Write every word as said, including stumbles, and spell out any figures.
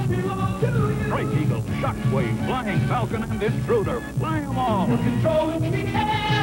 Strike Eagle, Shockwave, Flying Falcon, and Intruder. Fly them all. Control in the air.